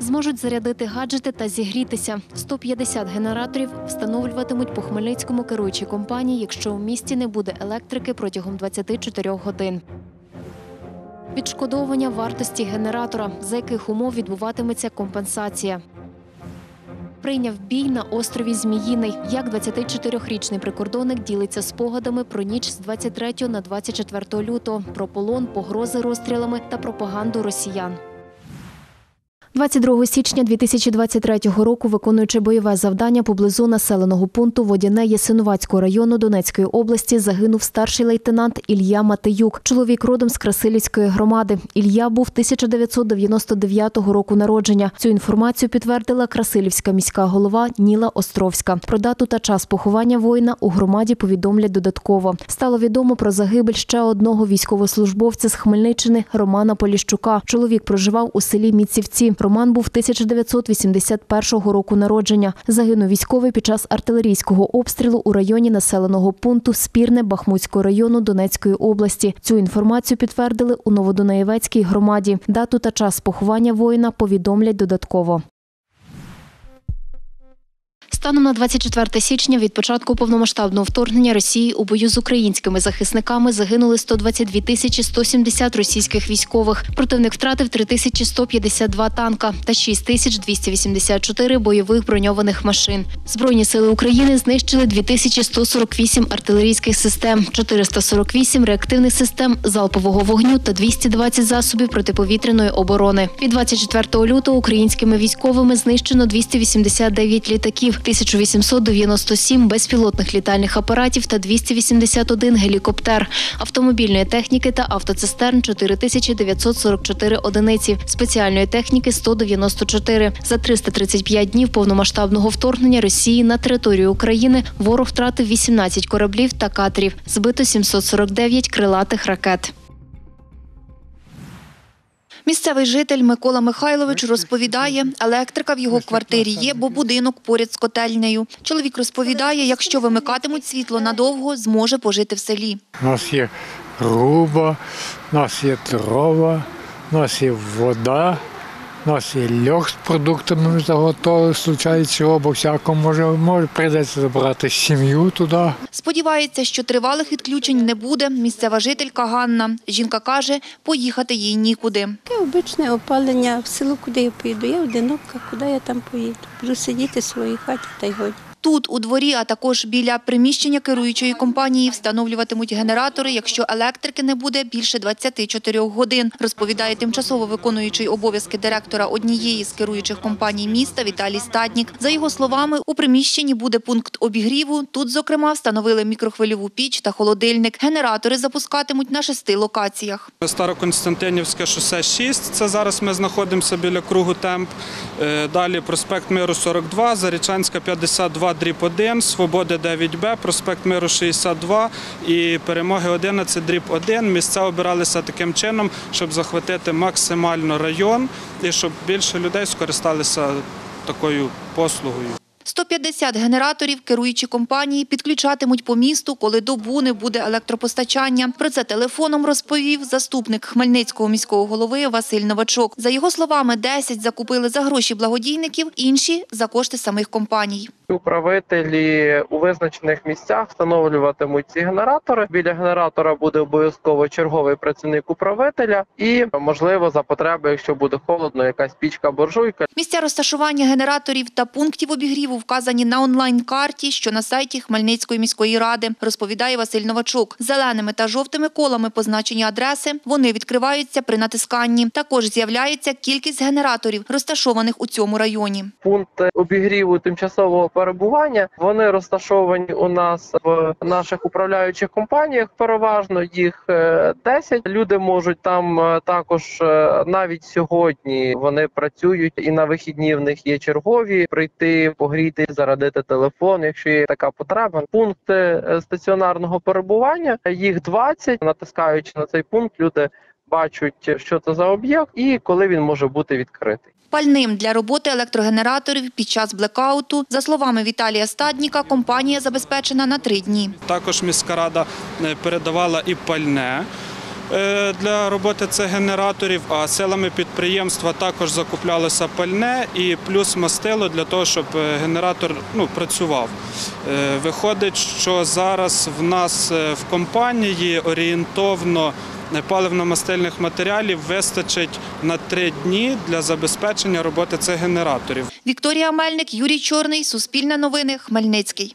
Зможуть зарядити гаджети та зігрітися. 150 генераторів встановлюватимуть по Хмельницькому керуючі компанії, якщо у місті не буде електрики протягом 24 годин. Відшкодовування вартості генератора, за яких умов відбуватиметься компенсація. Прийняв бій на острові Зміїний. Як 24-річний прикордонник ділиться спогадами про ніч з 23 на 24 лютого, про полон, погрози розстрілами та пропаганду росіян. 22 січня 2023 року, виконуючи бойове завдання поблизу населеного пункту Водяне Ясинуватського району Донецької області, загинув старший лейтенант Ілля Матеюк. Чоловік родом з Красилівської громади. Ілля був 1999 року народження. Цю інформацію підтвердила Красилівська міська голова Ніла Островська. Про дату та час поховання воїна у громаді повідомлять додатково. Стало відомо про загибель ще одного військовослужбовця з Хмельниччини Романа Поліщука. Чоловік проживав у селі Міцівці. Роман був 1981 року народження. Загинув військовий під час артилерійського обстрілу у районі населеного пункту Спірне Бахмутського району Донецької області. Цю інформацію підтвердили у Новодонаєвецькій громаді. Дату та час поховання воїна повідомлять додатково. Станом на 24 січня від початку повномасштабного вторгнення Росії у бою з українськими захисниками загинули 122 170 російських військових. Противник втратив 3152 танка та 6284 бойових броньованих машин. Збройні сили України знищили 2148 артилерійських систем, 448 реактивних систем залпового вогню та 220 засобів протиповітряної оборони. Від 24 лютого українськими військовими знищено 289 літаків, 1897 безпілотних літальних апаратів та 281 гелікоптер, автомобільної техніки та автоцистерн – 4944 одиниці, спеціальної техніки – 194. За 335 днів повномасштабного вторгнення Росії на територію України ворог втратив 18 кораблів та катерів, збито 749 крилатих ракет. Місцевий житель Микола Михайлович розповідає, електрика в його квартирі є, бо будинок поряд з котельнею. Чоловік розповідає, якщо вимикатимуть світло надовго, зможе пожити в селі. У нас є груба, у нас є дрова, у нас є вода, у нас є льох з продуктами, ми заготовили, случається чого, бо всякому може прийдеться забрати сім'ю туди. Сподівається, що тривалих відключень не буде. Місцева жителька Ганна. Жінка каже, поїхати їй нікуди. Таке обичне опалення в село, куди я поїду. Я одинока, куди я там поїду. Буду сидіти в своїй хаті та й годі. Тут, у дворі, а також біля приміщення керуючої компанії встановлюватимуть генератори, якщо електрики не буде більше 24 годин, розповідає тимчасово виконуючий обов'язки директора однієї з керуючих компаній міста Віталій Стаднік. За його словами, у приміщенні буде пункт обігріву. Тут, зокрема, встановили мікрохвильову піч та холодильник. Генератори запускатимуть на 6 локаціях. Староконстантинівське шосе 6, це зараз ми знаходимося біля кругу ТЕМП. Далі проспект Миру 42, Зарічанська 52/1, Свободи 9Б, проспект Миру 62 і Перемоги 11/1. Місця обиралися таким чином, щоб захватити максимально район і щоб більше людей скористалися такою послугою. 150 генераторів керуючі компанії підключатимуть по місту, коли добу не буде електропостачання. Про це телефоном розповів заступник Хмельницького міського голови Василь Новачок. За його словами, 10 закупили за гроші благодійників, інші – за кошти самих компаній. Управителі у визначених місцях встановлюватимуть ці генератори. Біля генератора буде обов'язково черговий працівник управителя і, можливо, за потреби, якщо буде холодно, якась пічка-буржуйка. Місця розташування генераторів та пунктів обігріву вказані на онлайн-карті, що на сайті Хмельницької міської ради, розповідає Василь Новачок. Зеленими та жовтими колами позначені адреси, вони відкриваються при натисканні. Також з'являється кількість генераторів, розташованих у цьому районі. Пункти обігріву тимчасового перебування, вони розташовані у нас в наших управляючих компаніях, переважно їх 10. Люди можуть там також навіть сьогодні, вони працюють і на вихідні в них є чергові, прийти, погріти, зарядити телефон, якщо є така потреба. Пункти стаціонарного перебування, їх 20. Натискаючи на цей пункт, люди бачать, що це за об'єкт і коли він може бути відкритий. Пальним для роботи електрогенераторів під час блекауту, за словами Віталія Стадніка, компанія забезпечена на 3 дні. Також міська рада передавала і пальне. для роботи цих генераторів, а силами підприємства також закуплялося пальне і плюс мастило для того, щоб генератор працював. Виходить, що зараз в нас в компанії орієнтовно паливно-мастильних матеріалів вистачить на 3 дні для забезпечення роботи цих генераторів. Вікторія Мельник, Юрій Чорний, Суспільне новини, Хмельницький.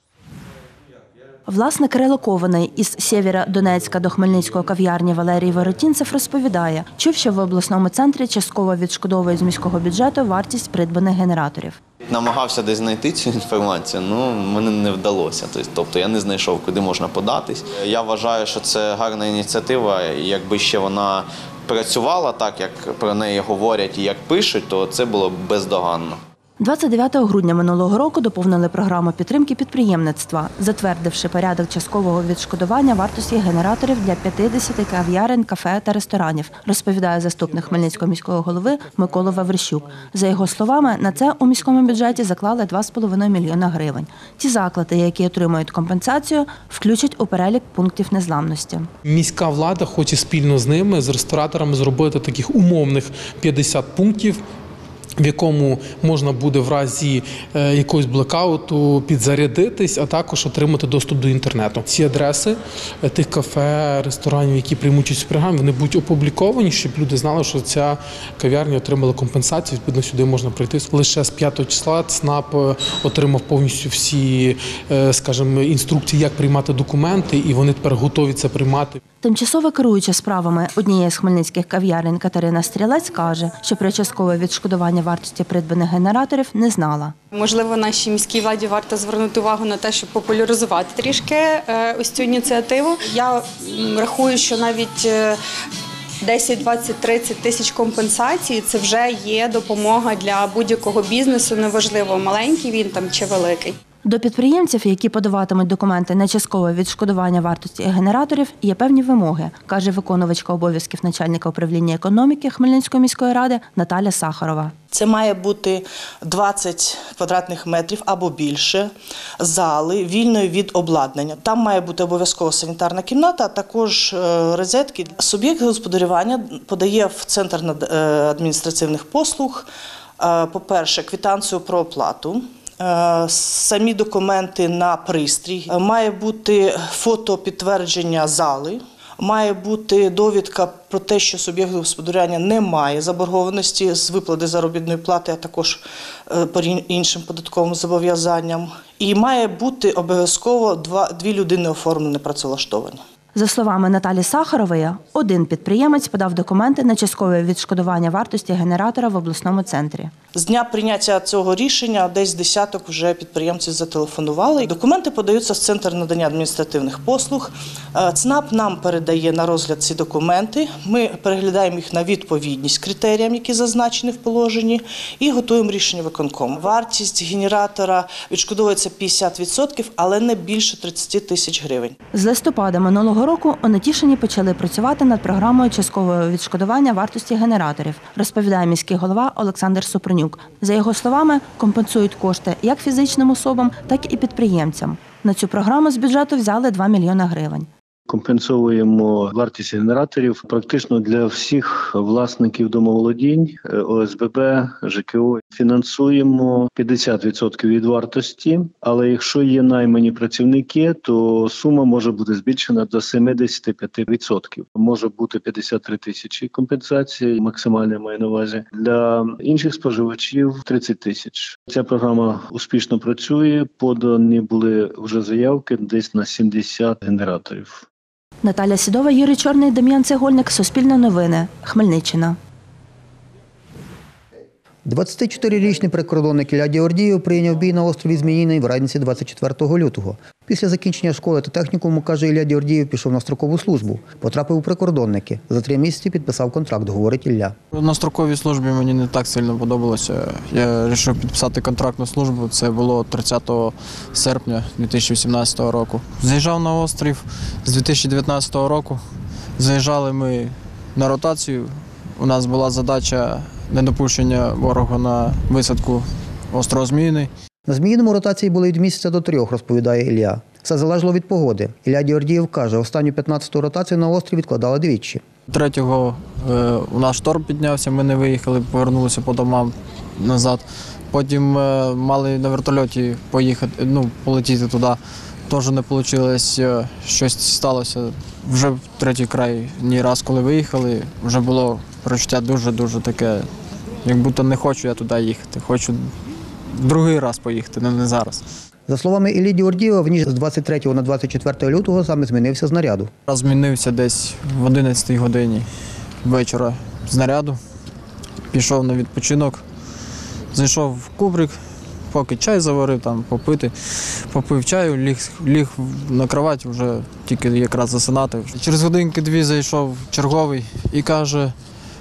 Власник релокований із Сєвєродонецька до Хмельницького кав'ярні Валерій Воротінцев розповідає, чув, що в обласному центрі частково відшкодовують з міського бюджету вартість придбаних генераторів. Намагався десь знайти цю інформацію, але мені не вдалося. Тобто я не знайшов, куди можна податись. Я вважаю, що це гарна ініціатива. Якби ще вона працювала так, як про неї говорять і як пишуть, то це було б бездоганно. 29 грудня минулого року доповнили програму підтримки підприємництва, затвердивши порядок часткового відшкодування вартості генераторів для 50 кав'ярень, кафе та ресторанів, розповідає заступник Хмельницького міського голови Микола Ваврищук. За його словами, на це у міському бюджеті заклали 2,5 мільйона гривень. Ті заклади, які отримують компенсацію, включать у перелік пунктів незламності. Міська влада хоче спільно з ними, з рестораторами, зробити таких умовних 50 пунктів, в якому можна буде в разі якогось блекауту підзарядитись, а також отримати доступ до інтернету. Ці адреси тих кафе, ресторанів, які приймуть участь в програмі, вони будуть опубліковані, щоб люди знали, що ця кав'ярня отримала компенсацію, відповідно сюди можна прийти. Лише з 5 числа ЦНАП отримав повністю всі, скажімо, інструкції, як приймати документи, і вони тепер готові це приймати. Тимчасово керуюча справами однієї з хмельницьких кав'ярень Катерина Стрілець каже, що про часткове відшкодування вартості придбаних генераторів не знала. Можливо, нашій міській владі варто звернути увагу на те, щоб популяризувати трішки ось цю ініціативу. Я рахую, що навіть 10, 20, 30 тисяч компенсацій – це вже є допомога для будь-якого бізнесу, неважливо, маленький він там чи великий. До підприємців, які подаватимуть документи на часткове відшкодування вартості генераторів, є певні вимоги, каже виконувачка обов'язків начальника управління економіки Хмельницької міської ради Наталя Сахарова. Це має бути 20 квадратних метрів або більше зали, вільної від обладнання. Там має бути обов'язково санітарна кімната, а також розетки. Суб'єкт господарювання подає в Центр адміністративних послуг, по-перше, квитанцію про оплату, самі документи на пристрій, має бути фото підтвердження зали, має бути довідка про те, що суб'єкт господарювання не має заборгованості з виплати заробітної плати, а також по іншим податковим зобов'язанням. І має бути обов'язково 2 людини оформлені працевлаштовані. За словами Наталі Сахарової, один підприємець подав документи на часткове відшкодування вартості генератора в обласному центрі. З дня прийняття цього рішення десь десяток вже підприємців зателефонували. Документи подаються в Центр надання адміністративних послуг. ЦНАП нам передає на розгляд ці документи. Ми переглядаємо їх на відповідність критеріям, які зазначені в положенні, і готуємо рішення виконкому. Вартість генератора відшкодовується 50%, але не більше 30 тисяч гривень. З листопада минулого року у Нетішині почали працювати над програмою часткового відшкодування вартості генераторів, розповідає міський голова Олександр Супрунюк. За його словами, компенсують кошти як фізичним особам, так і підприємцям. На цю програму з бюджету взяли 2 мільйона гривень. Компенсуємо вартість генераторів практично для всіх власників домоволодінь, ОСББ, ЖКО. Фінансуємо 50% від вартості, але якщо є наймані працівники, то сума може бути збільшена до 75%. Може бути 53 тисячі компенсації, максимальне маю на увазі. Для інших споживачів 30 тисяч. Ця програма успішно працює, подані були вже заявки десь на 70 генераторів. Наталя Сідова, Юрій Чорний, Дем'ян Цегольник, Суспільне новини, Хмельниччина. 24-річний прикордонник Ілля Діордієв прийняв бій на острові Зміїний вранці 24 лютого. Після закінчення школи та технікуму, каже, Ілля Діордієв пішов на строкову службу. Потрапив у прикордонники. За 3 місяці підписав контракт, говорить Ілля. На строковій службі мені не так сильно подобалося. Я вирішив підписати контрактну службу. Це було 30 серпня 2018 року. Заїжджав на острів з 2019 року. Заїжджали ми на ротацію. У нас була задача недопущення ворога на висадку острова Зміїний. На Зміїному ротації були від місяця до 3, розповідає Ілля. Все залежало від погоди. Ілля Діордієв каже, останню 15-ту ротацію на острів відкладали двічі. 3-го у нас шторм піднявся, ми не виїхали, повернулися по домам назад. Потім мали на вертольоті поїхати, полетіти туди. Теж не вийшло, щось сталося. Вже в третій крайній раз, коли виїхали, вже було почуття дуже-дуже таке, як будто не хочу я туди їхати, хочу другий раз поїхати, не зараз. За словами Іллі Діордієва, в ніч з 23 на 24 лютого саме змінився знаряду. Змінився десь в 11 годині вечора знаряду, пішов на відпочинок, зайшов в кубрик, поки чай заварив, там попити, попив чаю, ліг на кровать, вже тільки якраз засинати. Через годинки-дві зайшов черговий і каже,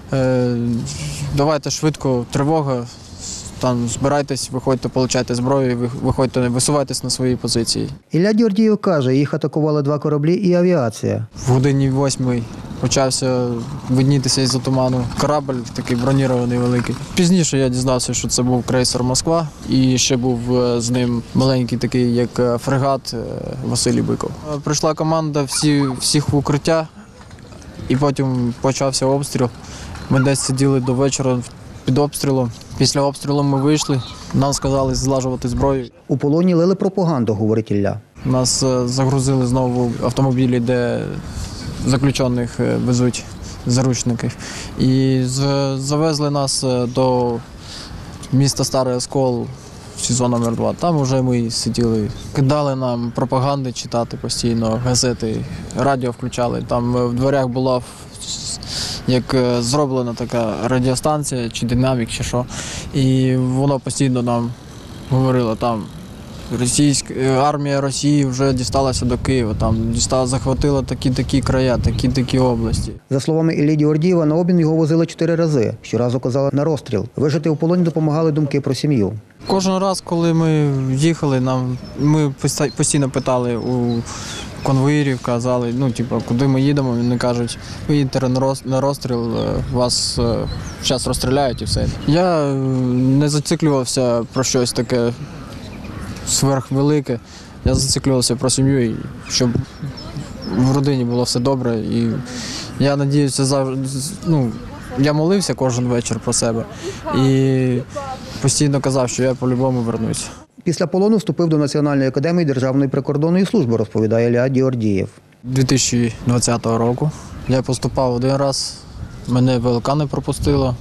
давайте швидко, тривога, там збирайтесь, виходьте, получайте зброю, виходьте, висувайтесь на свої позиції. Ілля Діордієв каже, їх атакували 2 кораблі і авіація. В годині 8 почався виднітися із-за туману корабль, такий бронірований великий. Пізніше я дізнався, що це був крейсер «Москва» і ще був з ним маленький такий, як фрегат Василій Биков. Прийшла команда, всіх в укриття, і потім почався обстріл. Ми десь сиділи до вечора під обстрілом. Після обстрілу ми вийшли, нам сказали злажувати зброю. У полоні лили пропаганду, говорить Ілля. Нас загрузили знову в автомобілі, де заключених везуть заручників. І завезли нас до міста Старий Оскол, СІЗО номер 2. Там вже ми сиділи. Кидали нам пропаганди читати постійно, газети, радіо включали. Там в дверях була як зроблена така радіостанція, чи динамік, чи що. І воно постійно нам говорило, там армія Росії вже дісталася до Києва, там захватила такі края, такі області. За словами Іллі Діордієва, на обмін його возили 4 рази. Щоразу казали на розстріл. Вижити у полоні допомагали думки про сім'ю. Кожен раз, коли ми їхали, ми постійно питали у конвоїрів, казали, куди ми їдемо, вони кажуть, ви їдете на розстріл, вас зараз розстріляють і все. Я не зациклювався про щось таке сверхвелике, я зациклювався про сім'ю, і щоб в родині було все добре. І я надіюся, я молився кожен вечір про себе і постійно казав, що я по-любому вернусь. Після полону вступив до Національної академії Державної прикордонної служби, розповідає Ілля Діордієв. 2020 року я поступав 1 раз, мене ВЛК не пропустило.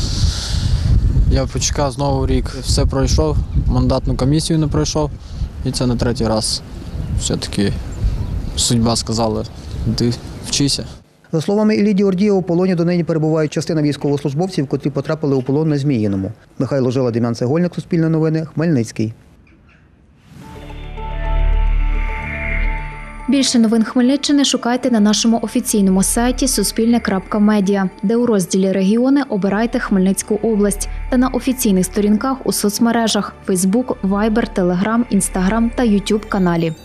Я почекав знову рік, все пройшов, мандатну комісію не пройшов, і це на 3-й раз. Все-таки судьба сказала, ти вчися. За словами Іллі Діордієва, у полоні донині перебувають частина військовослужбовців, котрі потрапили у полон на Зміїному. Михайло Жила, Дем'ян Цегольник, Суспільне новини, Хмельницький. Більше новин Хмельниччини шукайте на нашому офіційному сайті suspilne.media, де у розділі «Регіони» обирайте Хмельницьку область та на офіційних сторінках у соцмережах – Facebook, Viber, Telegram, Instagram та YouTube каналі.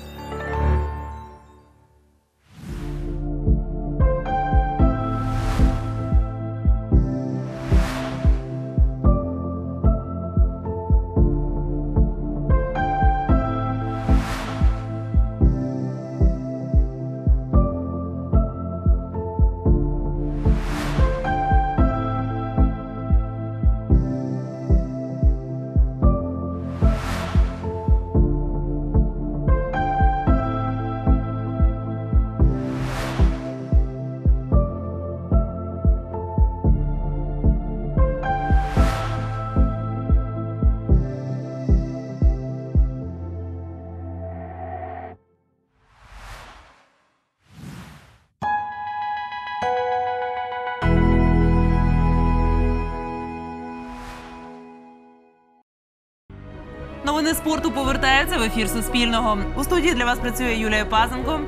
Новини спорту повертаються в ефір Суспільного. У студії для вас працює Юлія Пазенко.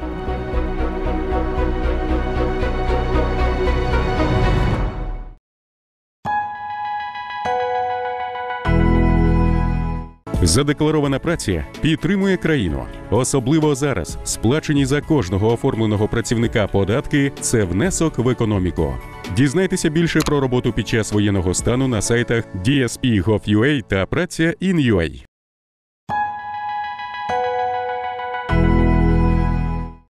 Задекларована праця підтримує країну. Особливо зараз сплачені за кожного оформленого працівника податки – це внесок в економіку. Дізнайтеся більше про роботу під час воєнного стану на сайтах DSP.gov.ua та Праця.in.ua.